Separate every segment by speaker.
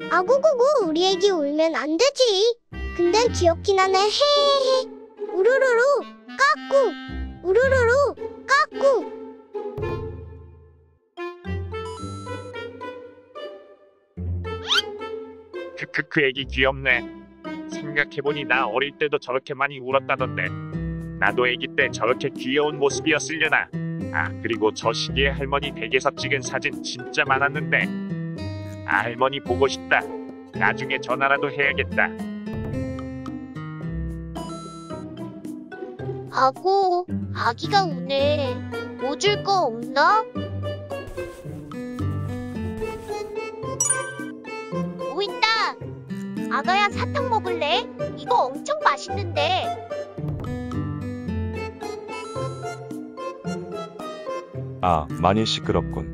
Speaker 1: 아구구구 우리 애기 울면 안 되지. 근데 귀엽긴 하네. 헤헤헤. 우르르르 까꿍. 우르르르 까꿍.
Speaker 2: 그 애기 귀엽네. 생각해보니 나 어릴 때도 저렇게 많이 울었다던데. 나도 애기 때 저렇게 귀여운 모습이었으려나. 아, 그리고 저 시기에 할머니 댁에서 찍은 사진 진짜 많았는데. 아, 할머니 보고 싶다. 나중에 전화라도 해야겠다.
Speaker 3: 아고, 아기가 우네. 뭐 줄 거 없나? 뭐 있다. 아가야, 사탕 먹을래? 이거 엄청 맛있는데.
Speaker 4: 아, 많이 시끄럽군.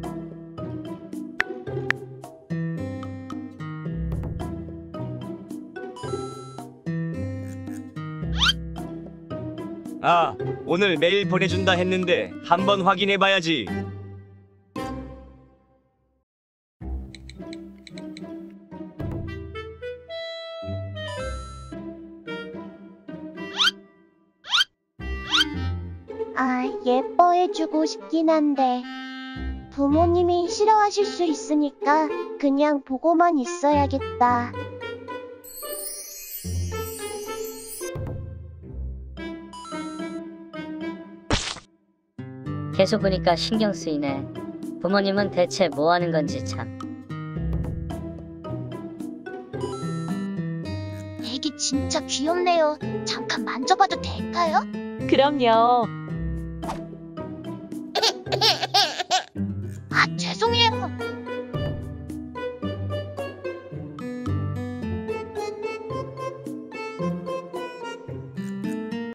Speaker 5: 아, 오늘 메일 보내준다 했는데 한번 확인해봐야지.
Speaker 3: 아, 예뻐해주고 싶긴 한데 부모님이 싫어하실 수 있으니까 그냥 보고만 있어야겠다.
Speaker 6: 계속 보니까 신경 쓰이네. 부모님은 대체 뭐 하는 건지 참.
Speaker 3: 애기 진짜 귀엽네요. 잠깐 만져봐도 될까요?
Speaker 7: 그럼요.
Speaker 3: 아, 죄송해요.